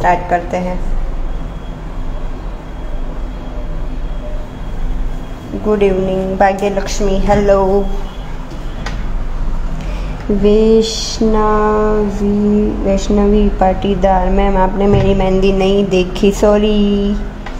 Start करते हैं। Good evening Bhagyalakshmi, hello. Vaishnavi Patidar, ma'am आपने मेरी मेहंदी नहीं देखी, सॉरी।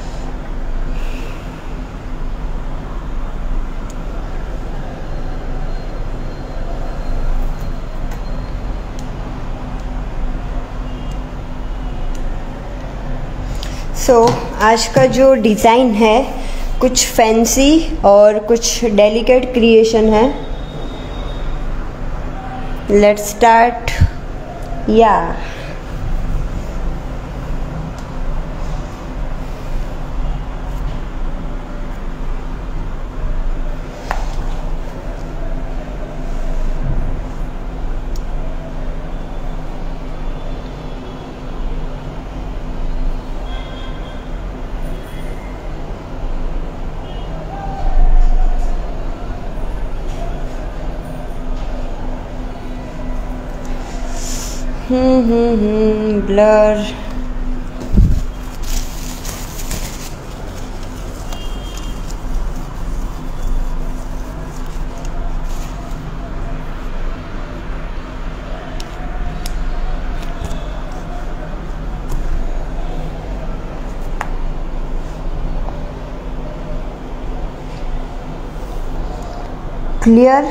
आज का जो डिज़ाइन है कुछ फैंसी और कुछ डेलिकेट क्रिएशन है। Let's start. या ब्लर। क्लियर।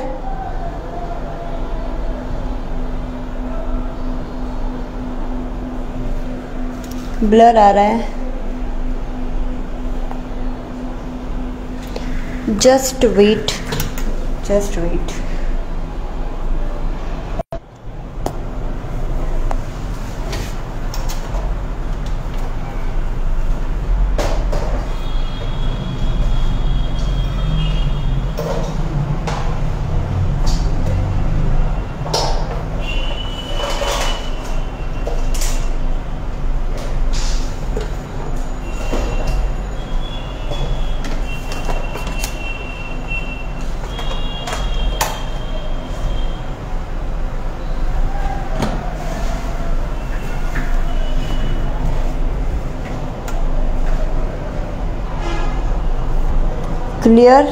ब्लर आ रहा है, just wait, just wait. Clear.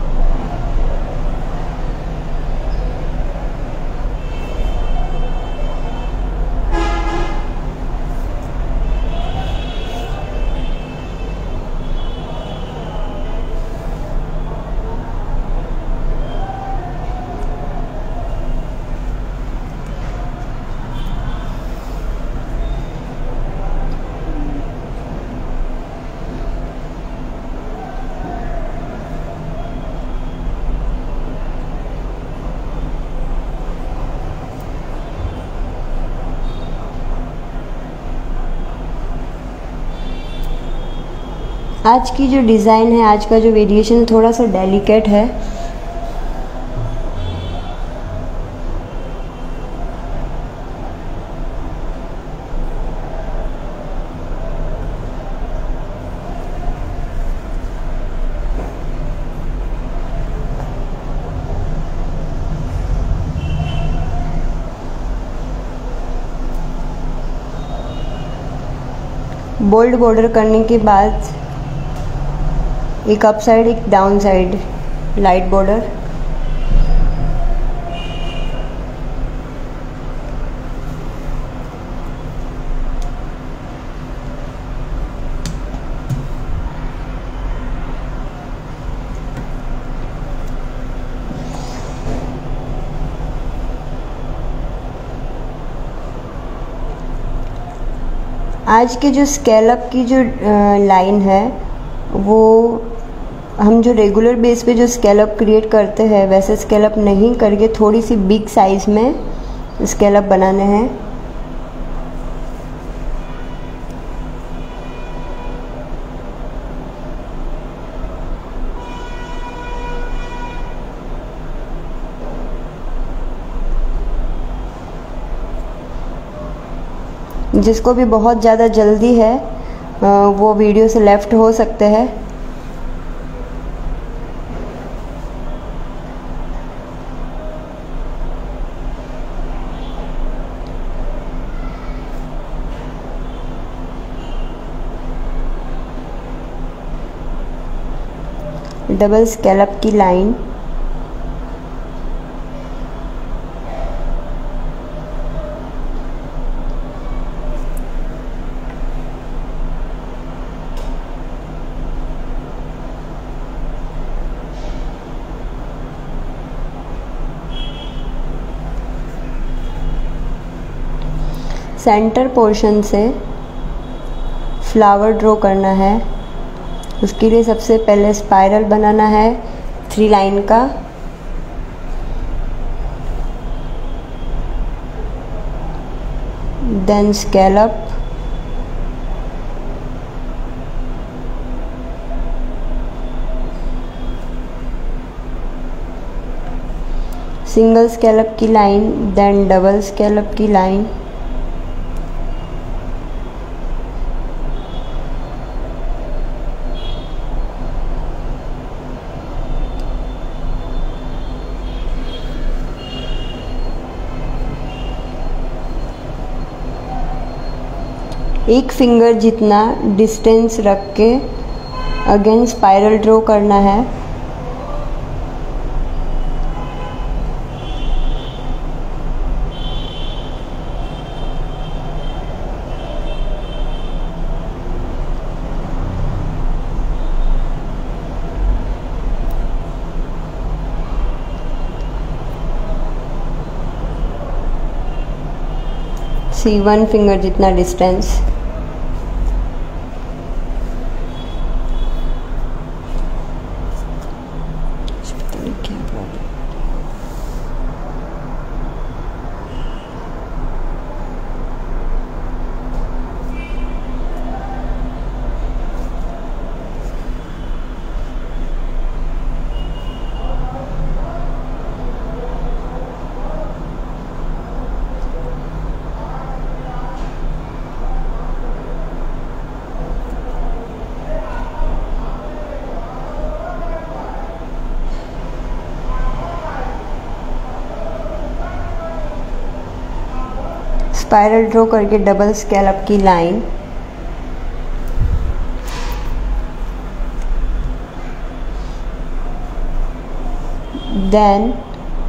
आज की जो डिज़ाइन है, आज का जो वेरिएशन है, थोड़ा सा डेलिकेट है। बोल्ड बॉर्डर करने के बाद एक अप साइड, एक डाउन साइड लाइट बॉर्डर। आज के जो स्केलअप की जो लाइन है वो हम जो रेगुलर बेस पे जो स्केलअप क्रिएट करते हैं वैसे स्केलअप नहीं करके थोड़ी सी बिग साइज़ में स्केलअप बनाने हैं। जिसको भी बहुत ज़्यादा जल्दी है वो वीडियो से लेफ़्ट हो सकते हैं। डबल स्कैलप की लाइन, सेंटर पोर्शन से फ्लावर ड्रॉ करना है। उसके लिए सबसे पहले स्पाइरल बनाना है 3 लाइन का, देन स्कैलप, सिंगल स्कैलप की लाइन, देन डबल स्कैलप की लाइन, एक फिंगर जितना डिस्टेंस रख के अगेन स्पाइरल ड्रॉ करना है। सी 1 फिंगर जितना डिस्टेंस। स्पाइरल ड्रॉ करके डबल स्कैलप की line, then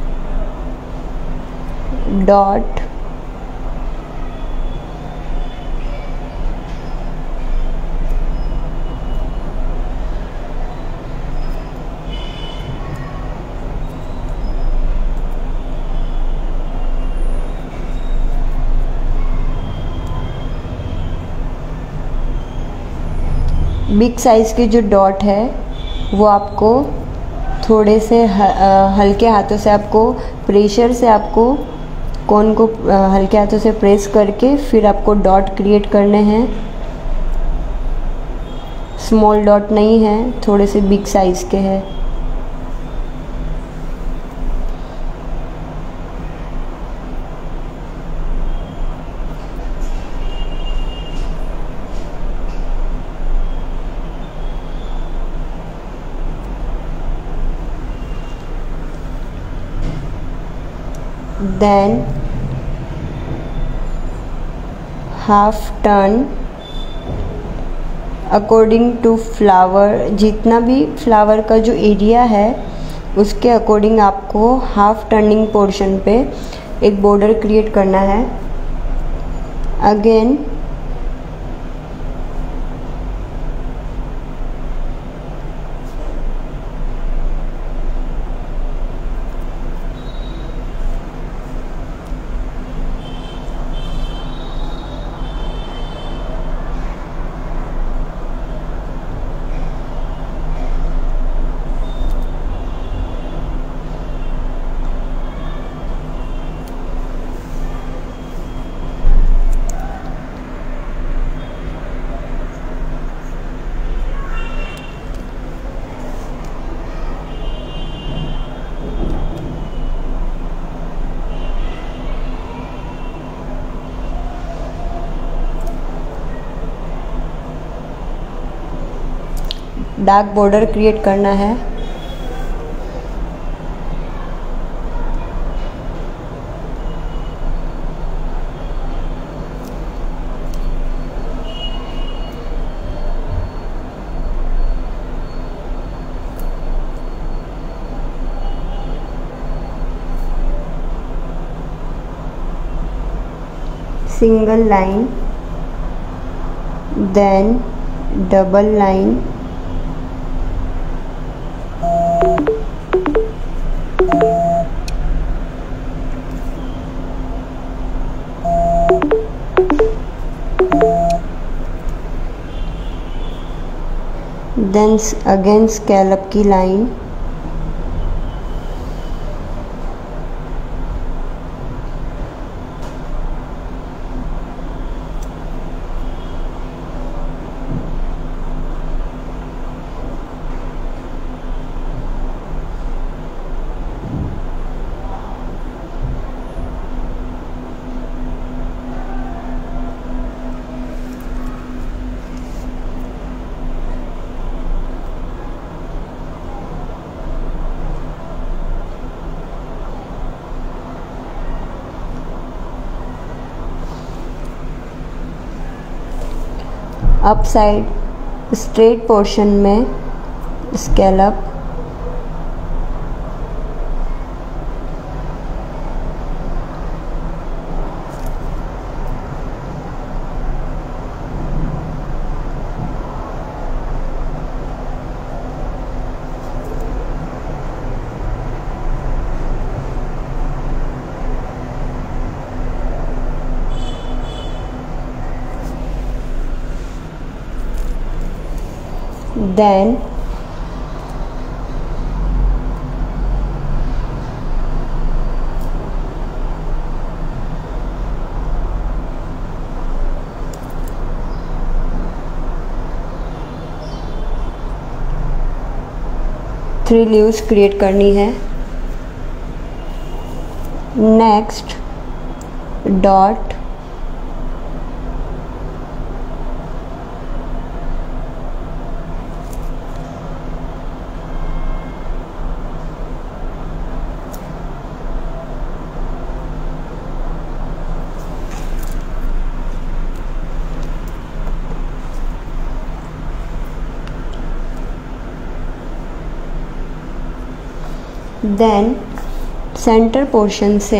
dot, big size के जो डॉट है वो आपको थोड़े से हल्के हाथों से, आपको प्रेशर से, आपको कोन को हल्के हाथों से प्रेस करके फिर आपको डॉट क्रिएट करने हैं। स्मॉल डॉट नहीं है, थोड़े से बिग साइज़ के हैं। Then half turn according to flower, जितना भी फ्लावर का जो एरिया है उसके अकॉर्डिंग आपको हाफ टर्निंग पोर्शन पे एक बॉर्डर क्रिएट करना है। अगेन डार्क बॉर्डर क्रिएट करना है। single line, then double line, then again scallop की line, up side straight portion में scallop, then three leaves create करनी है। Next dot, then center portion से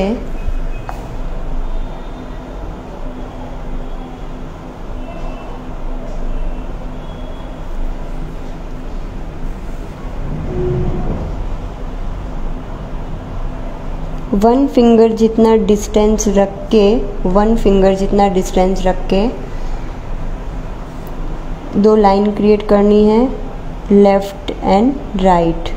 वन फिंगर जितना डिस्टेंस रख के दो लाइन क्रिएट करनी है, लेफ्ट एंड राइट।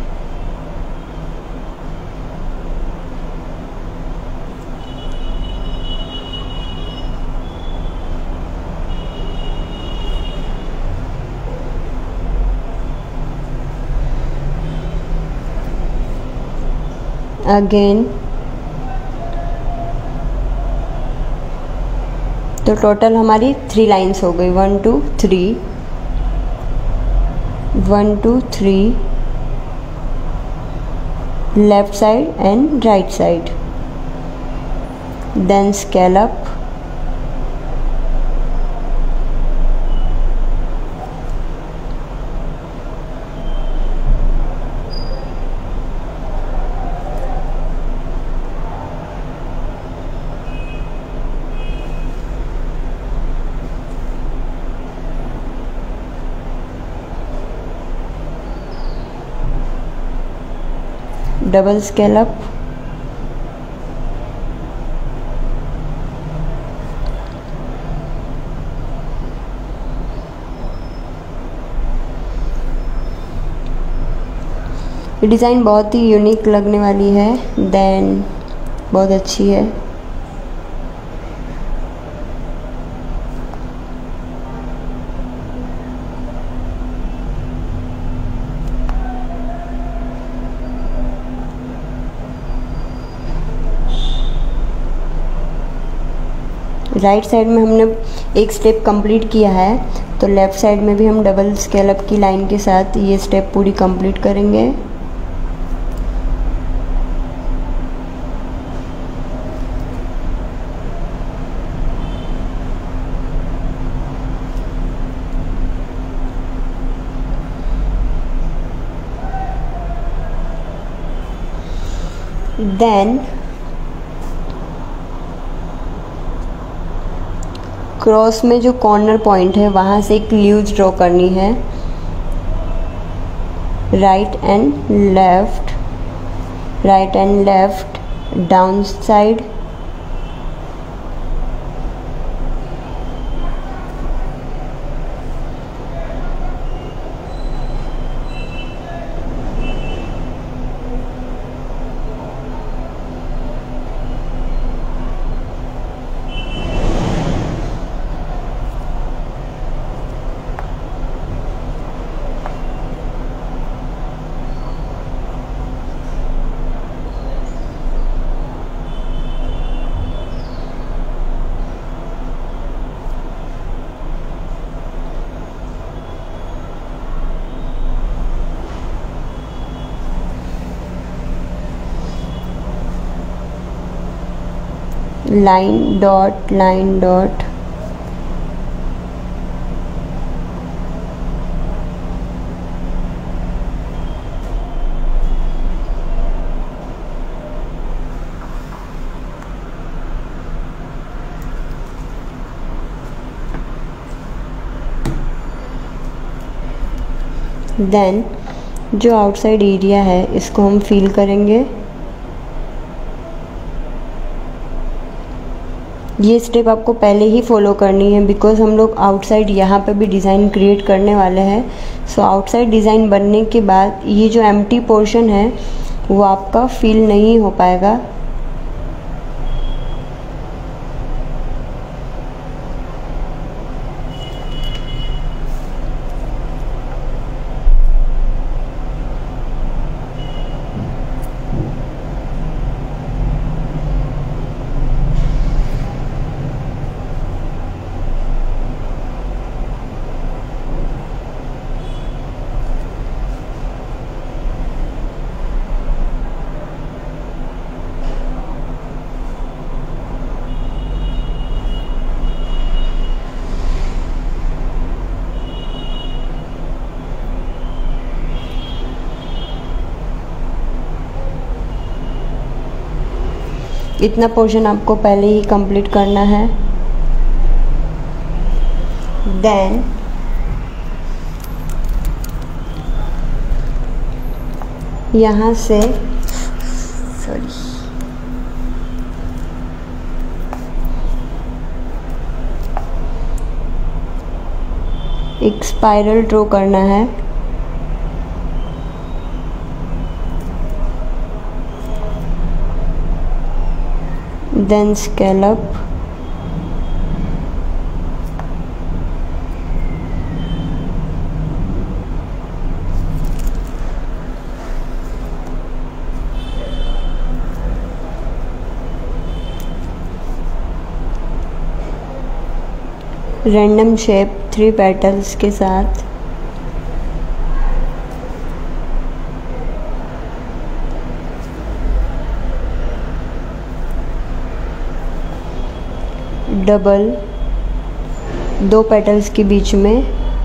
अगेन तो टोटल हमारी 3 लाइन्स हो गई, 1 2 3, 1 2 3, left side and right side, then scallop, double scallop, ये डिज़ाइन बहुत ही यूनिक लगने वाली है, देन बहुत अच्छी है। राइट साइड में हमने एक स्टेप कंप्लीट किया है, तो लेफ़्ट साइड में भी हम डबल स्कैलप की लाइन के साथ ये स्टेप पूरी कंप्लीट करेंगे। देन क्रॉस में जो कॉर्नर पॉइंट है वहाँ से एक लीव्स ड्रॉ करनी है, right and left down side, line dot then जो आउटसाइड एरिया है इसको हम फिल करेंगे। ये स्टेप आपको पहले ही फॉलो करनी है बिकॉज हम लोग आउटसाइड यहाँ पे भी डिज़ाइन क्रिएट करने वाले हैं। सो आउटसाइड डिज़ाइन बनने के बाद ये जो एम्प्टी पोर्शन है वो आपका फिल नहीं हो पाएगा। इतना पोर्शन आपको पहले ही कंप्लीट करना है। देन यहाँ से एक स्पाइरल ड्रॉ करना है। Then scallop, random shape 3 petals के साथ, डबल 2 पेटल्स के बीच में,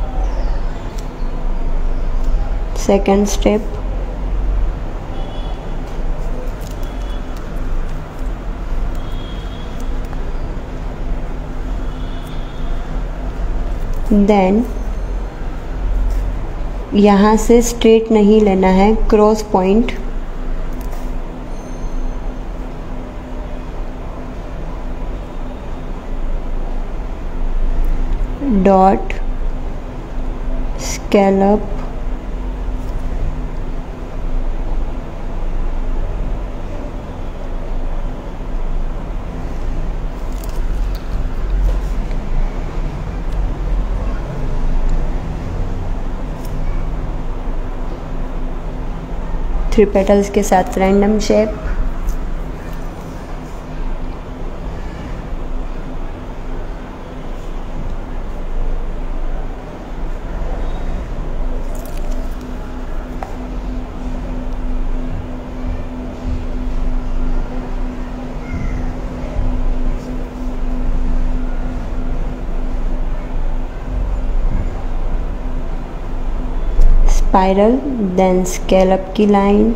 सेकंड स्टेप, देन यहाँ से स्ट्रेट नहीं लेना है, cross point dot scallop, three petals के साथ random shape, spiral, then scallop की लाइन,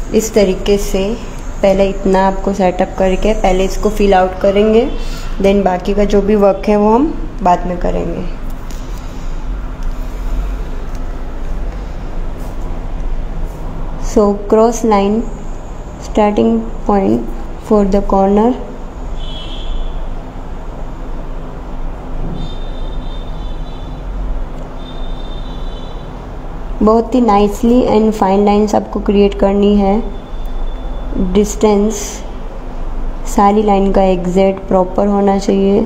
इस तरीके से पहले इतना आपको सेटअप करके पहले इसको फिल आउट करेंगे, देन बाकी का जो भी वर्क है वो हम बाद में करेंगे। So cross line starting point for the corner, बहुत ही नाइसली एंड फाइन लाइन्स आपको क्रिएट करनी है। डिस्टेंस सारी लाइन का एग्जैक्ट प्रॉपर होना चाहिए।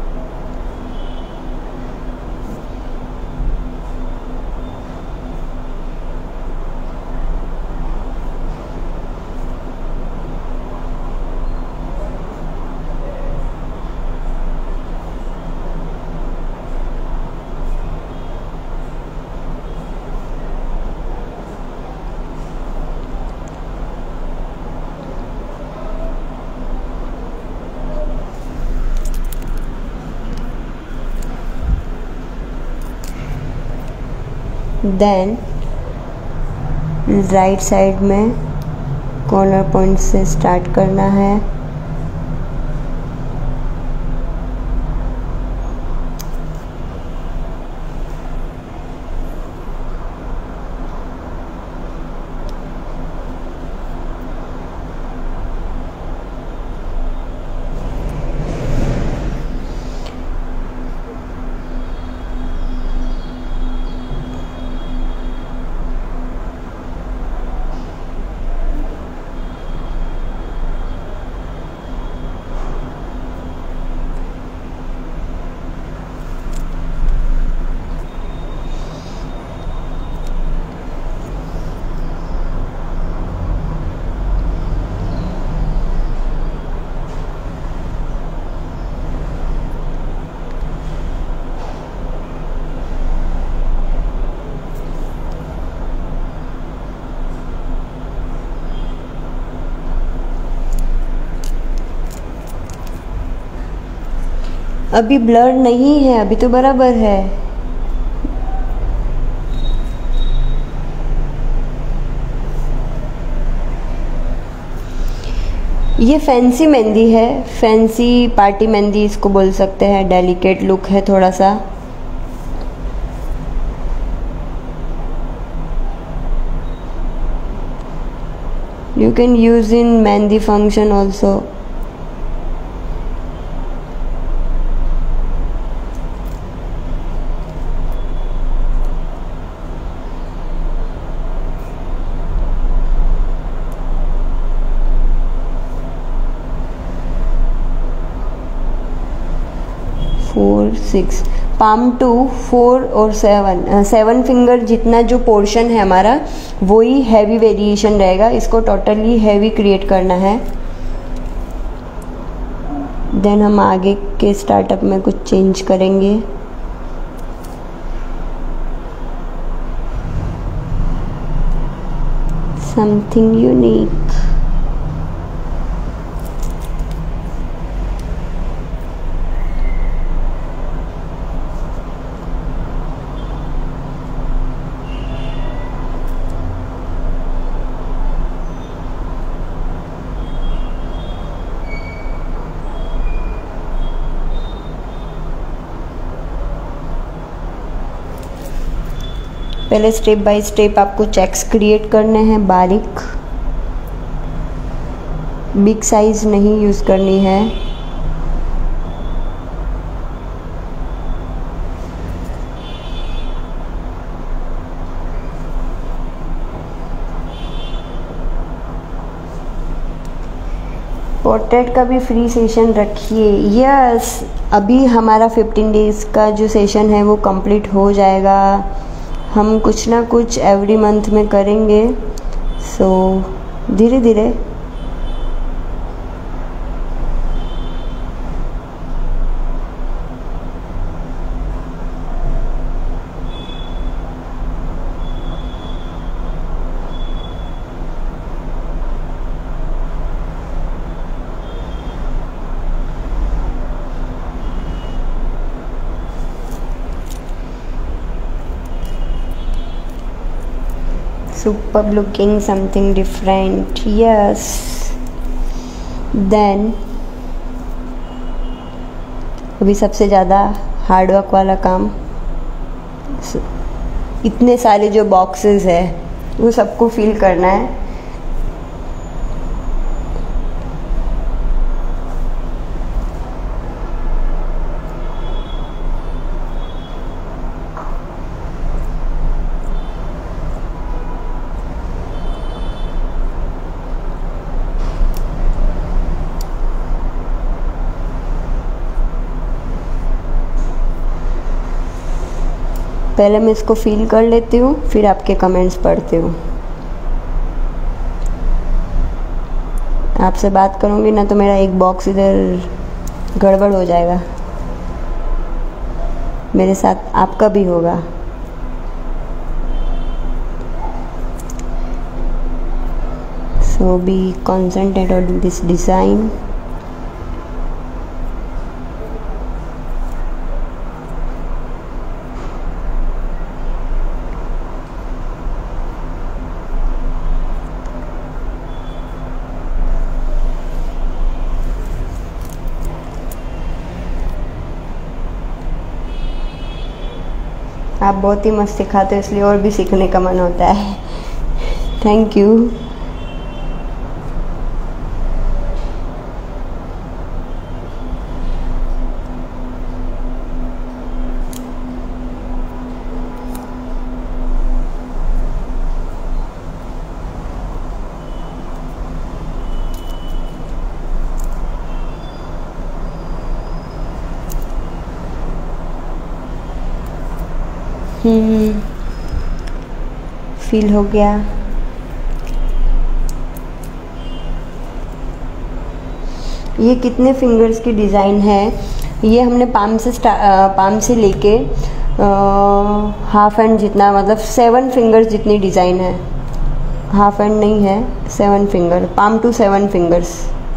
देन राइट साइड में कॉर्नर पॉइंट से स्टार्ट करना है। अभी ब्लर नहीं है, अभी तो बराबर है। ये फैंसी मेहंदी है, फैंसी पार्टी मेहंदी इसको बोल सकते हैं। डेलिकेट लुक है थोड़ा सा। You can use in mehndi function also. Four six palm to 4 और 7 फिंगर जितना जो पोर्शन है हमारा वही हैवी वेरिएशन रहेगा। इसको टोटली हैवी क्रिएट करना है। देन हम आगे के स्टार्टअप में कुछ चेंज करेंगे। Something unique. पहले स्टेप बाय स्टेप आपको चेक्स क्रिएट करने हैं बारीक, बिग साइज नहीं यूज़ करनी है। पोर्ट्रेट का भी फ्री सेशन रखिए। यस, अभी हमारा 15 डेज़ का जो सेशन है वो कंप्लीट हो जाएगा। हम कुछ ना कुछ एवरी मंथ में करेंगे। सो धीरे धीरे superb looking, something different. Yes. Then अभी सबसे ज़्यादा हार्डवर्क वाला काम, इतने सारे जो बॉक्सेस है वो सबको फिल करना है। पहले मैं इसको फील कर लेती हूँ, फिर आपके कमेंट्स पढ़ती हूँ। आपसे बात करूँगी ना तो मेरा एक बॉक्स इधर गड़बड़ हो जाएगा, मेरे साथ आपका भी होगा। So be concentrated on this design. आप बहुत ही मस्त सिखाते हो, इसलिए और भी सीखने का मन होता है। Thank you. फील हो गया। ये कितने फिंगर्स की डिज़ाइन है, ये हमने पाम से लेके हाफ एंड जितना, मतलब 7 फिंगर्स जितनी डिज़ाइन है। हाफ एंड नहीं है, 7 finger, palm to 7 fingers.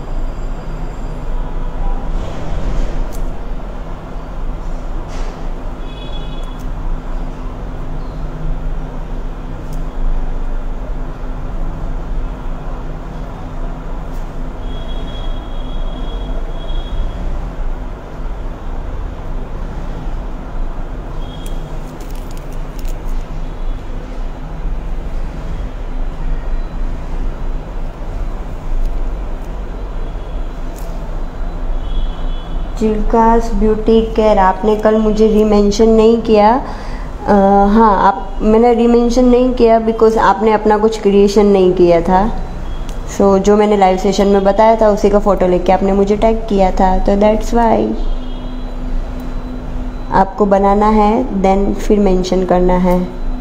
Chilkas beauty care, आपने कल मुझे रीमेंशन नहीं किया। हाँ, मैंने रीमेंशन नहीं किया बिकॉज़ आपने अपना कुछ क्रिएशन नहीं किया था। जो मैंने लाइव सेशन में बताया था उसी का फ़ोटो लेके आपने मुझे टैग किया था, तो दैट्स वाई। आपको बनाना है देन फिर मेंशन करना है।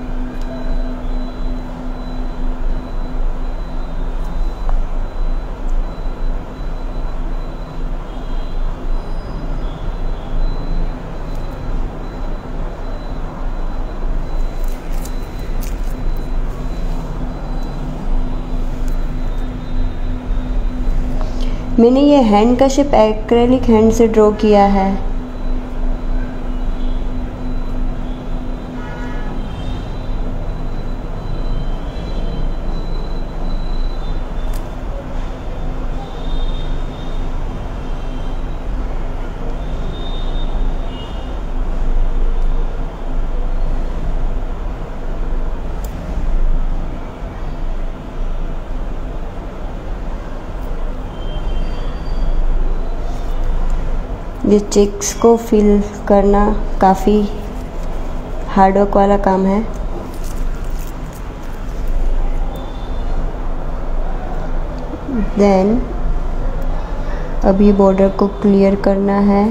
मैंने ये हैंड का शेप एक्रेलिक हैंड से ड्रॉ किया है। ये चेक्स को फिल करना काफ़ी हार्डवर्क वाला काम है। देन अभी बॉर्डर को क्लियर करना है।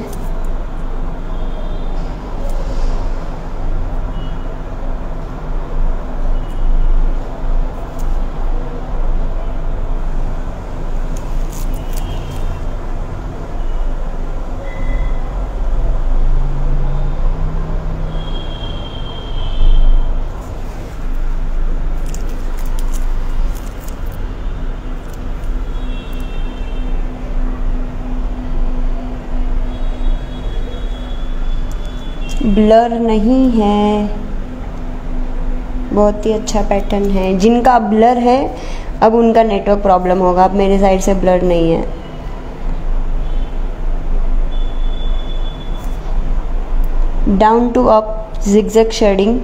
ब्लर नहीं है, बहुत ही अच्छा पैटर्न है। जिनका ब्लर है अब उनका नेटवर्क प्रॉब्लम होगा, अब मेरे साइड से ब्लर नहीं है। Down to up zigzag shading.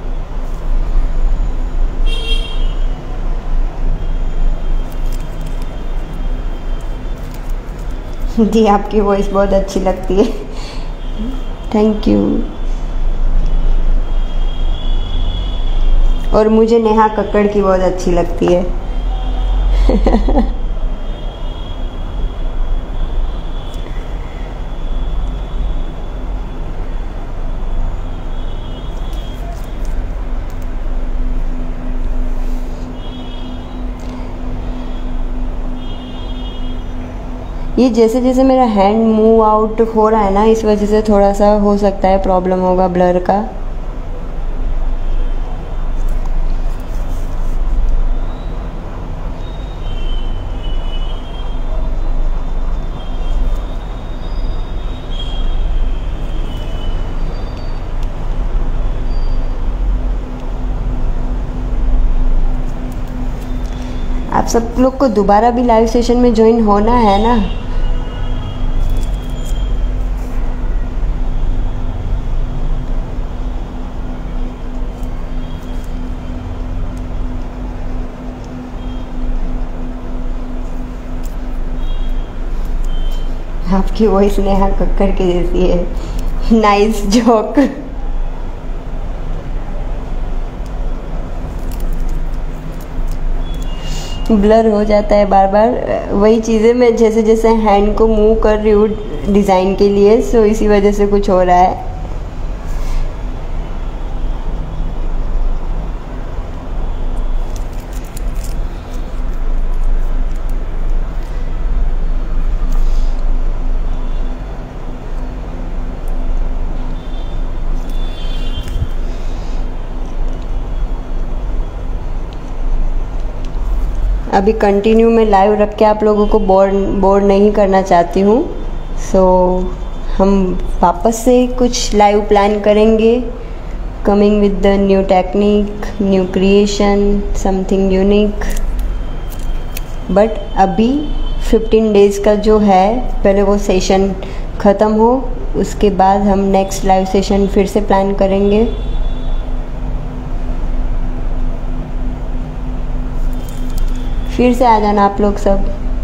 जी आपकी वॉइस बहुत अच्छी लगती है, थैंक यू। और मुझे नेहा कक्कड़ की बहुत अच्छी लगती है। ये जैसे जैसे मेरा हैंड मूव आउट हो रहा है ना, इस वजह से थोड़ा सा हो सकता है प्रॉब्लम होगा ब्लर का। आप सब लोग को दोबारा भी लाइव सेशन में ज्वाइन होना है ना। आपकी वॉइस नेहा कक्कड़ की जैसी है, नाइस जोक। ब्लर हो जाता है बार बार, वही चीज़ें मैं जैसे जैसे हैंड को मूव कर रही हूँ डिज़ाइन के लिए, सो इसी वजह से कुछ हो रहा है। अभी कंटिन्यू में लाइव रख के आप लोगों को बोर नहीं करना चाहती हूँ, सो हम वापस से कुछ लाइव प्लान करेंगे, coming with the new technique, new creation, something unique. But अभी 15 डेज़ का जो है, पहले वो सेशन ख़त्म हो, उसके बाद हम नेक्स्ट लाइव सेशन फिर से प्लान करेंगे। फिर से आ जाना आप लोग सब।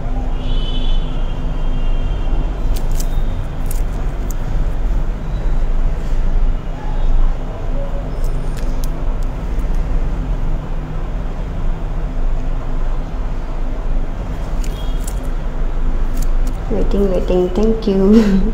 Waiting, thank you.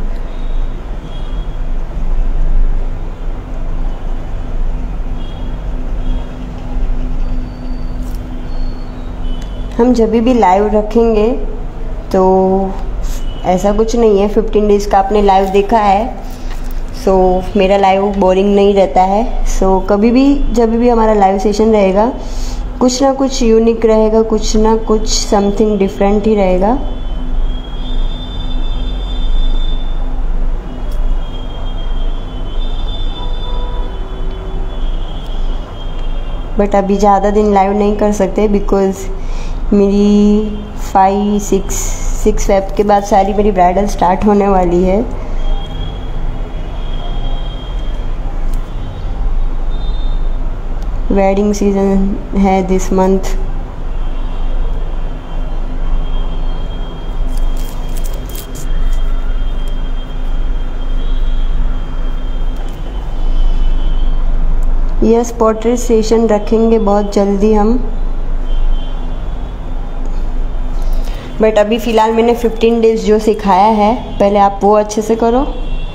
हम जब भी लाइव रखेंगे तो ऐसा कुछ नहीं है, 15 डेज़ का आपने लाइव देखा है, सो मेरा लाइव बोरिंग नहीं रहता है। सो कभी भी जब भी हमारा लाइव सेशन रहेगा, कुछ ना कुछ यूनिक रहेगा, कुछ ना कुछ समथिंग डिफरेंट ही रहेगा। बट अभी ज़्यादा दिन लाइव नहीं कर सकते, बिकॉज़ मेरी 6 फेब के बाद सारी मेरी ब्राइडल स्टार्ट होने वाली है। वेडिंग सीजन है this month. Yes, portrait session रखेंगे बहुत जल्दी हम। बट अभी फ़िलहाल मैंने 15 डेज़ जो सिखाया है, पहले आप वो अच्छे से करो।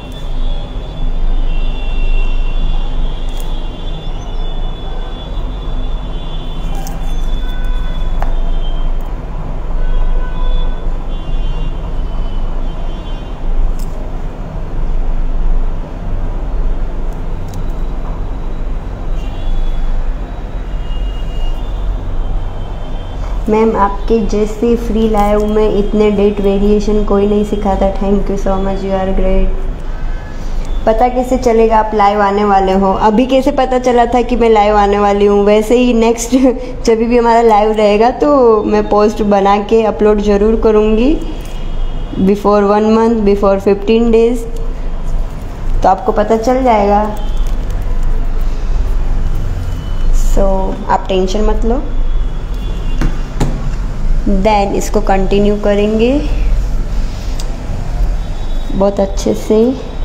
मैम आपके जैसे फ्री लाइव में इतने डेट वेरिएशन कोई नहीं सिखाता। Thank you so much, you are great. पता कैसे चलेगा आप लाइव आने वाले हो? अभी कैसे पता चला था कि मैं लाइव आने वाली हूँ? वैसे ही नेक्स्ट जब भी हमारा लाइव रहेगा तो मैं पोस्ट बना के अपलोड ज़रूर करूँगी, बिफोर 1 मंथ, बिफोर 15 डेज़, तो आपको पता चल जाएगा। सो आप टेंशन मत लो। देन इसको कंटिन्यू करेंगे बहुत अच्छे से।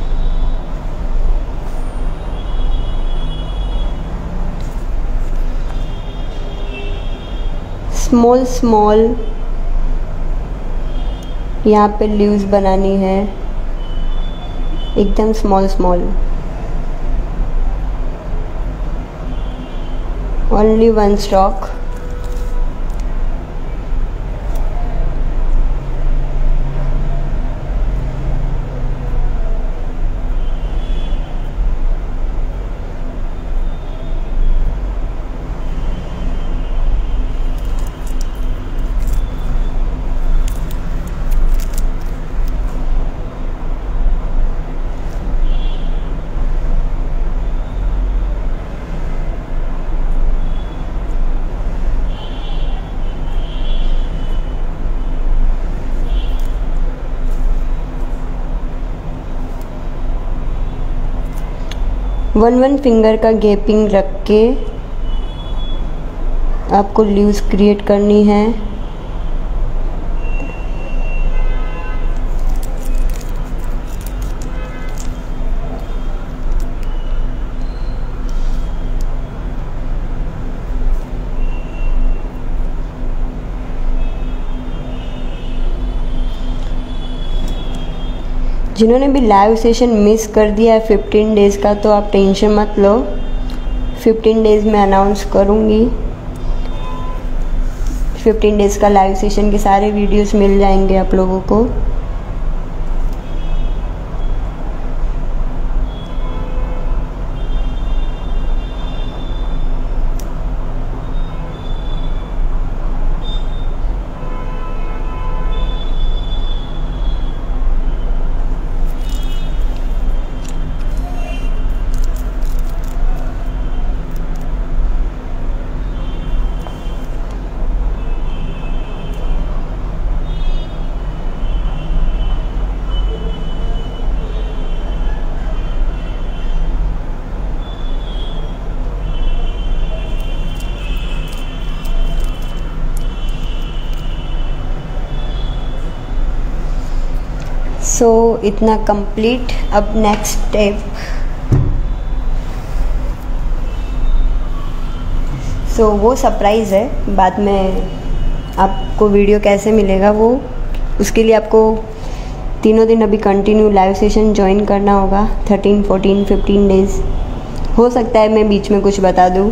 स्मॉल स्मॉल यहाँ पे लीव्स बनानी है, एकदम small small, only 1 stroke. One finger का गैपिंग रख के आपको लीव्स क्रिएट करनी है। जिन्होंने भी लाइव सेशन मिस कर दिया है 15 डेज़ का, तो आप टेंशन मत लो, 15 डेज़ में अनाउंस करूँगी। 15 डेज़ का लाइव सेशन के सारे वीडियोस मिल जाएंगे आप लोगों को। सो इतना कंप्लीट। अब नेक्स्ट स्टेप, सो वो सरप्राइज़ है, बाद में आपको वीडियो कैसे मिलेगा वो, उसके लिए आपको तीनों दिन अभी कंटिन्यू लाइव सेशन ज्वाइन करना होगा, 13, 14, 15 डेज़। हो सकता है मैं बीच में कुछ बता दूँ।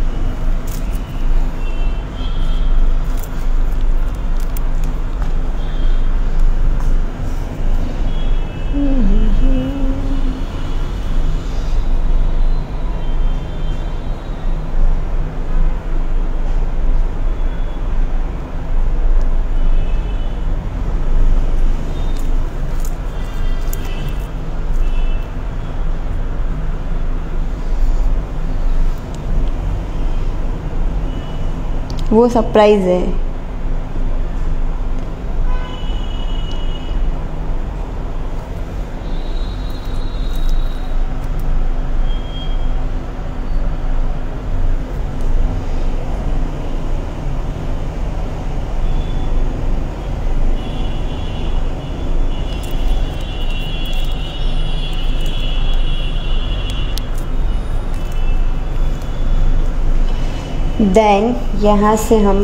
वो सरप्राइज़ है। देन यहाँ से हम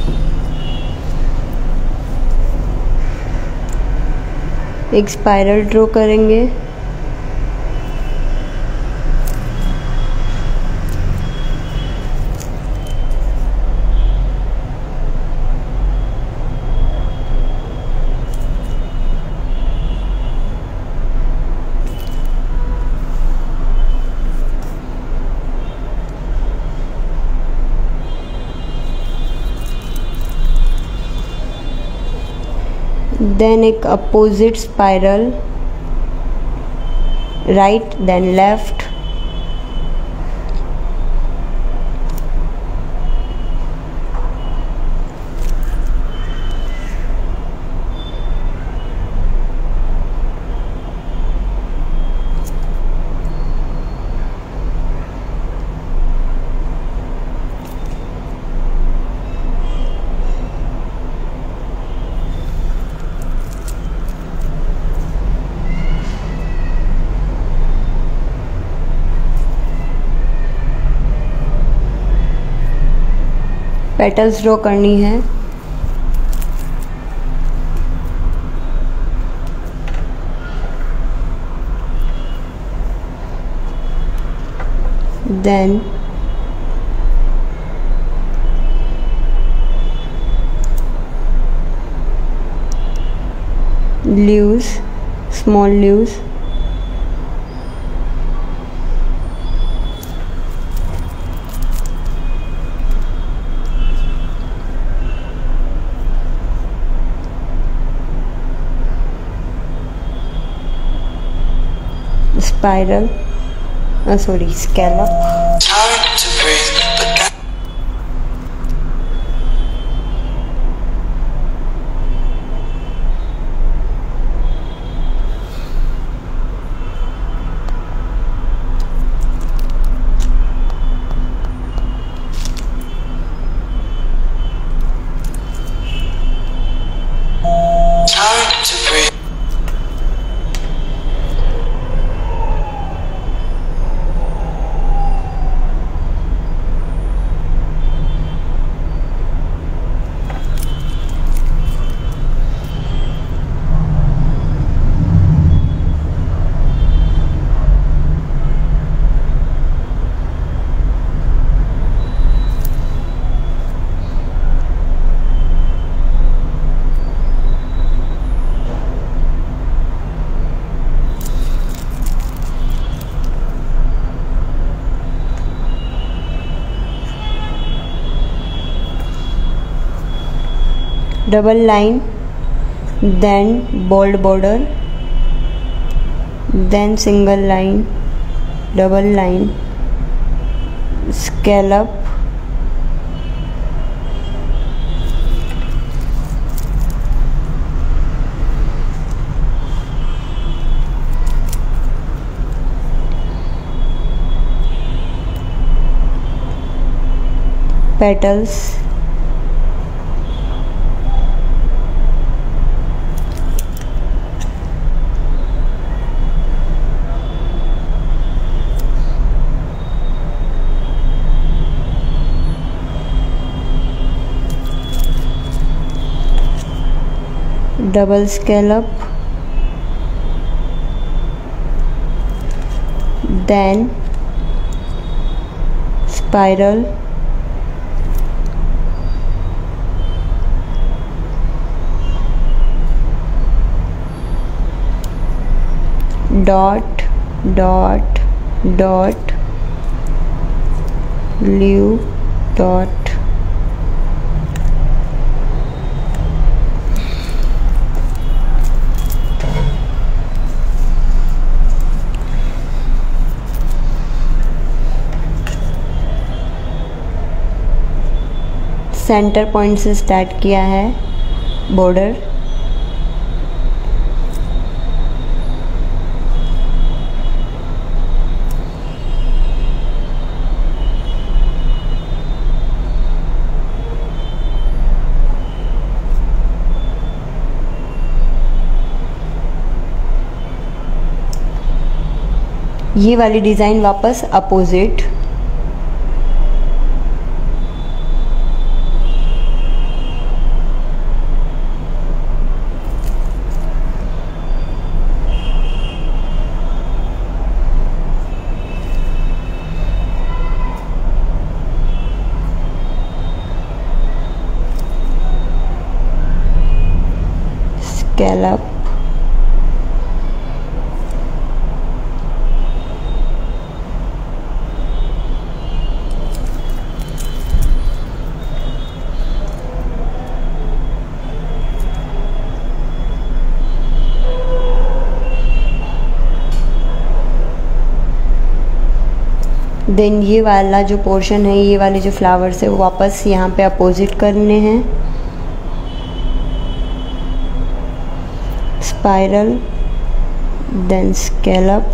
एक स्पाइरल ड्रॉ करेंगे। देन एक opposite spiral, right, then left. Petals draw करनी है। Then leaves, small leaves, spiral, scallop, double line, then bold border, then single line, double line, scallop, petals, double scallop, then spiral, dot, dot, dot, leaf, dot, center point से start किया है border, ये वाली design वापस opposite, scallop, then ये वाला जो portion है, ये वाले जो फ्लावर्स है वो वापस यहाँ पे अपोजिट करने हैं, स्पाइरल देन स्कैलप,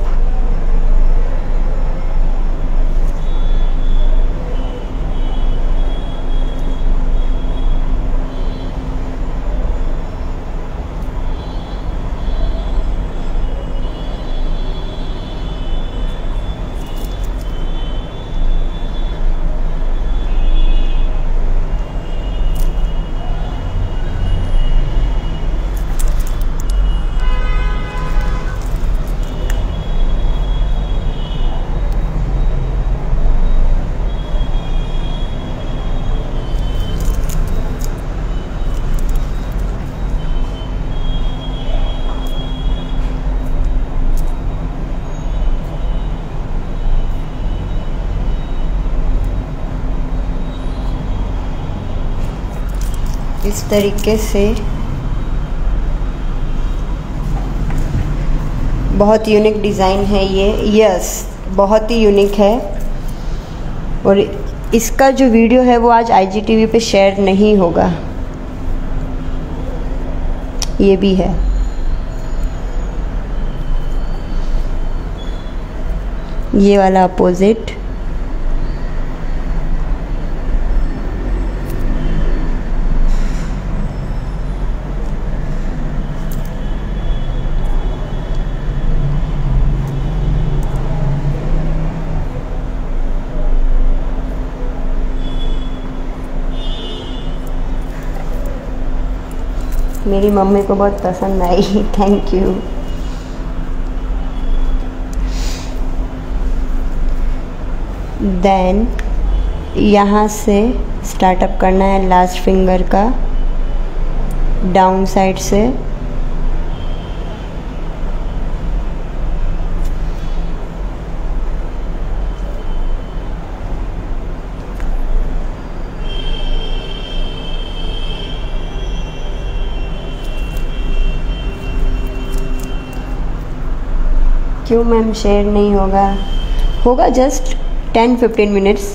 इस तरीके से। बहुत यूनिक डिज़ाइन है ये, यस बहुत ही यूनिक है। और इसका जो वीडियो है वो आज IGTV पे शेयर नहीं होगा, ये भी है। ये वाला अपोजिट, मेरी मम्मी को बहुत पसंद आई, थैंक यू। देन यहाँ से स्टार्टअप करना है लास्ट फिंगर का, डाउन साइड से क्यों मैम शेयर नहीं होगा? होगा जस्ट 10-15 मिनट्स।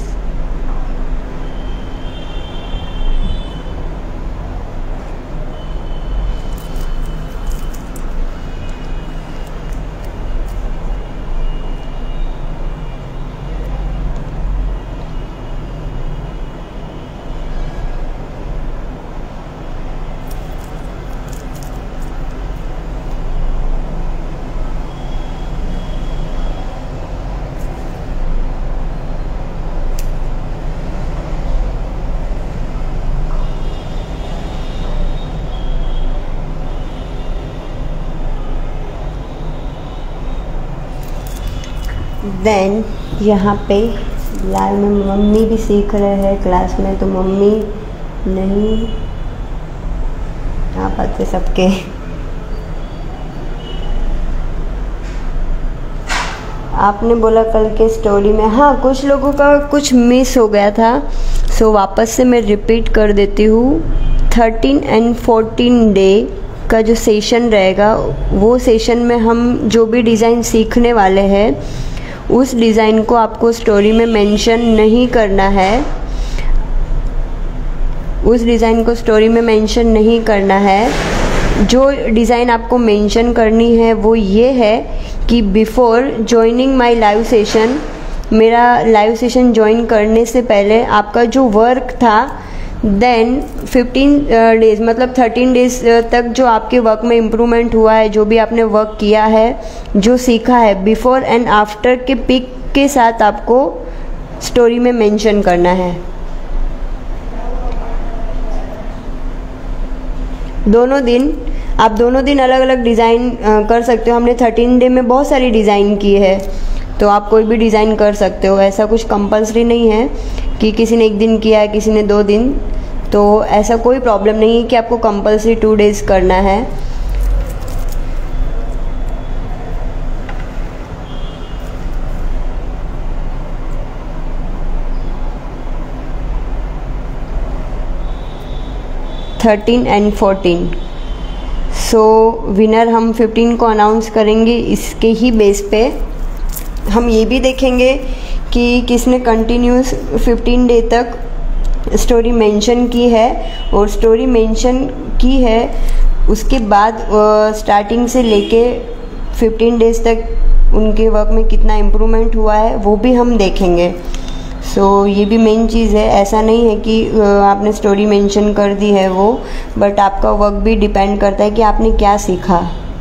देन यहाँ पे फिलहाल में मम्मी भी सीख रहे हैं क्लास में, तो मम्मी नहीं आ पाते सबके। आपने बोला कल के स्टोरी में, हाँ कुछ लोगों का कुछ मिस हो गया था, सो वापस से मैं रिपीट कर देती हूँ। 13 and 14 डे का जो सेशन रहेगा, वो सेशन में हम जो भी डिज़ाइन सीखने वाले हैं उस डिज़ाइन को आपको स्टोरी में मेंशन नहीं करना है, उस डिज़ाइन को स्टोरी में मेंशन नहीं करना है। जो डिज़ाइन आपको मेंशन करनी है वो ये है कि before joining my live session, मेरा लाइव सेशन ज्वाइन करने से पहले आपका जो वर्क था, देन 15 डेज़ मतलब 13 डेज़ तक जो आपके वर्क में इम्प्रूवमेंट हुआ है, जो भी आपने वर्क किया है, जो सीखा है, बिफोर एंड आफ्टर के पिक के साथ आपको स्टोरी में मेंशन करना है। दोनों दिन आप दोनों दिन अलग अलग डिज़ाइन कर सकते हो। हमने 13 डे में बहुत सारी डिज़ाइन की है, तो आप कोई भी डिज़ाइन कर सकते हो। ऐसा कुछ कंपल्सरी नहीं है कि किसी ने 1 दिन किया है, किसी ने 2 दिन, तो ऐसा कोई प्रॉब्लम नहीं है कि आपको कंपल्सरी 2 डेज़ करना है। थर्टीन एंड 14, सो विनर हम 15 को अनाउंस करेंगे। इसके ही बेस पे हम ये भी देखेंगे कि किसने कंटिन्यूस 15 डे तक स्टोरी मेंशन की है, और स्टोरी मेंशन की है उसके बाद स्टार्टिंग से लेके 15 डेज़ तक उनके वर्क में कितना इम्प्रूवमेंट हुआ है वो भी हम देखेंगे। ये भी मेन चीज़ है। ऐसा नहीं है कि आपने स्टोरी मेंशन कर दी है वो, बट आपका वर्क भी डिपेंड करता है कि आपने क्या सीखा,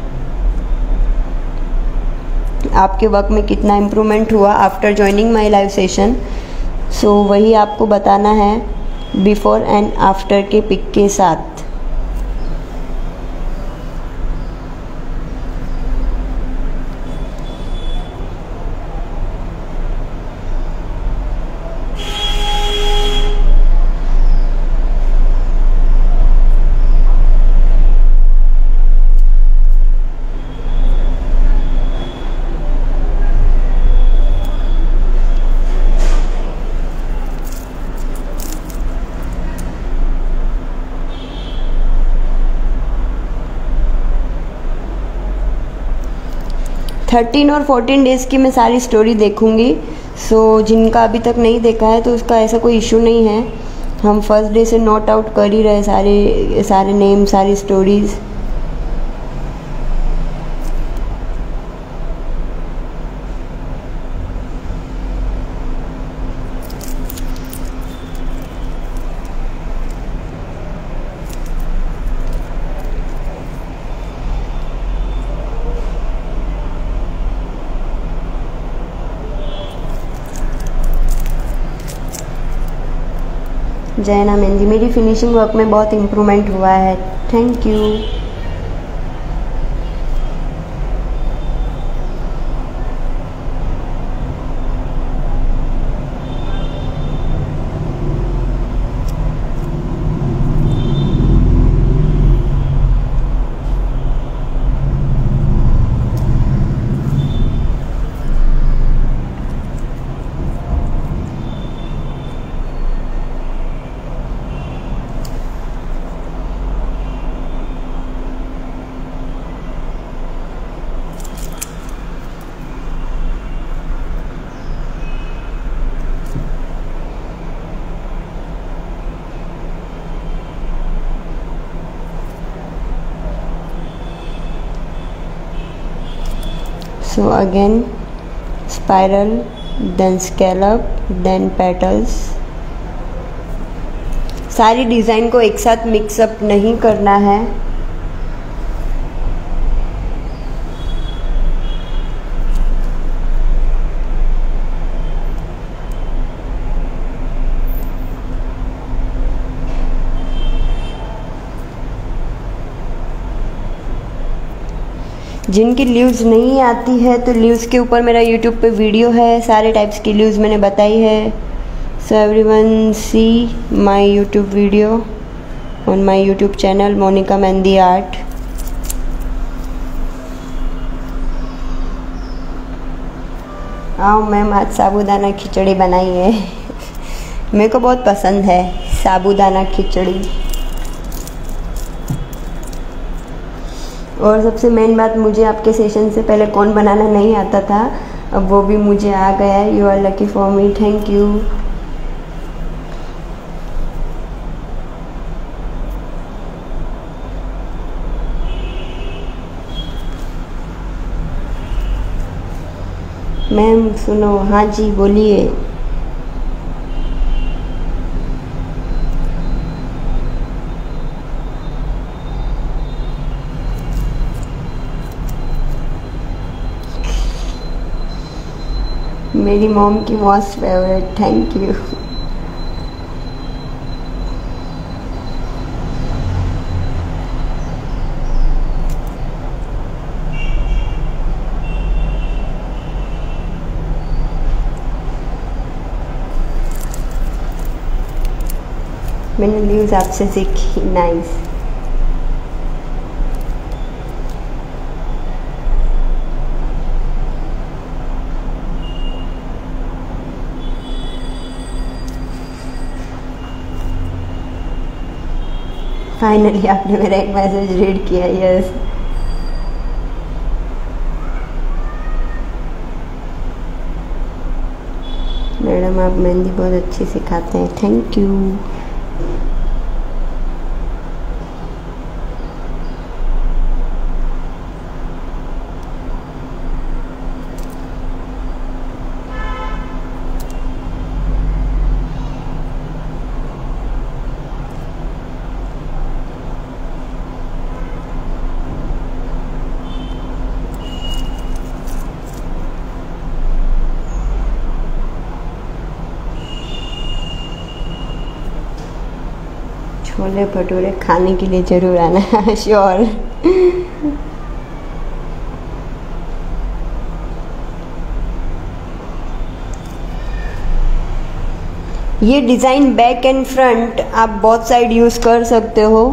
आपके वर्क में कितना इम्प्रूवमेंट हुआ after joining my live session. वही आपको बताना है बिफोर एंड आफ्टर के पिक के साथ। थर्टीन और 14 डेज़ की मैं सारी स्टोरी देखूंगी। जिनका अभी तक नहीं देखा है तो उसका ऐसा कोई इशू नहीं है। हम फर्स्ट डे से नोट आउट कर ही रहे सारे नेम, सारी स्टोरीज़। जैना मैन जी, मेरी फिनिशिंग वर्क में बहुत इम्प्रूवमेंट हुआ है, thank you. Again spiral, then scallop, then petals। सारी डिज़ाइन को एक साथ मिक्सअप नहीं करना है। जिनकी लीव्स नहीं आती है तो लीव्स के ऊपर मेरा यूट्यूब पे वीडियो है, सारे टाइप्स की लीव्स मैंने बताई है। Everyone see my YouTube video on my YouTube channel Monika Mehndi art. आओ मैम, आज साबूदाना खिचड़ी बनाई है। मेरे को बहुत पसंद है साबूदाना खिचड़ी। और सबसे मेन बात, मुझे आपके सेशन से पहले कौन बनाना नहीं आता था, अब वो भी मुझे आ गया है। You are lucky for me, thank you. Ma'am सुनो, हाँ जी बोलिए। मेरी मॉम की मोस्ट फेवरेट, थैंक यू। मैंने न्यूज़ आपसे सीखी, नाइस। फाइनली आपने मेरा एक मैसेज रीड किया, यस। मैडम आप मेहंदी बहुत अच्छी सिखाते हैं, थैंक यू। छोले भटूरे खाने के लिए ज़रूर आना, श्योर। ये डिज़ाइन बैक एंड फ्रंट आप बोथ साइड यूज़ कर सकते हो,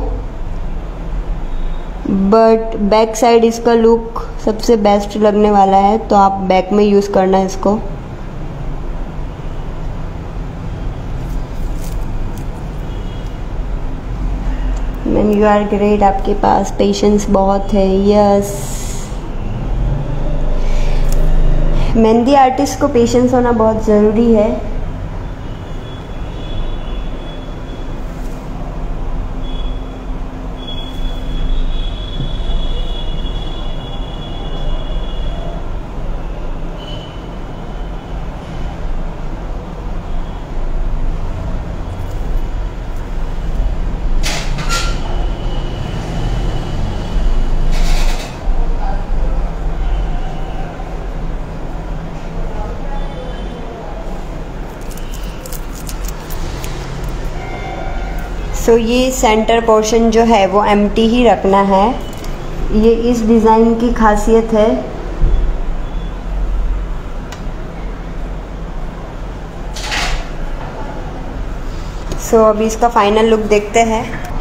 बट बैक साइड इसका लुक सबसे बेस्ट लगने वाला है, तो आप बैक में यूज़ करना इसको। मैम यू आर ग्रेट, आपके पास पेशेंस बहुत है। यस, मेहंदी आर्टिस्ट को पेशेंस होना बहुत ज़रूरी है। सो ये सेंटर पोर्शन जो है वो एम्प्टी ही रखना है, ये इस डिज़ाइन की खासियत है। सो अभी इसका फाइनल लुक देखते हैं।